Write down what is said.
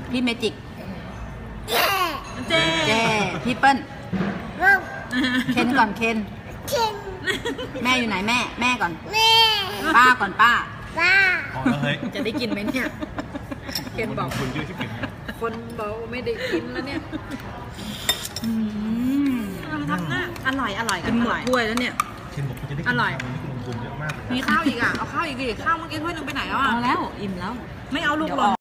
พี่เมจิกเจพี่เปิ้ลเคนก่อนเคนแม่อยู่ไหนแม่ก่อนป้าก่อนป้าพอแล้วเฮ้ยจะได้กินไหมเนี่ยเคนบอกคนเยอะที่เป็นคนบอกไม่ได้กินแล้วเนี่ยทำหน้าอร่อยกินหมดถ้วยแล้วเนี่ยเคนบอกเขาจะได้กินลงทุนเยอะมากเลยมีข้าวอีกอ่ะเอาข้าวอีกดิข้าวเมื่อกี้ถ้วยนึงไปไหนแล้วอ่ะเอาแล้วอิ่มแล้วไม่เอาลูกหรอ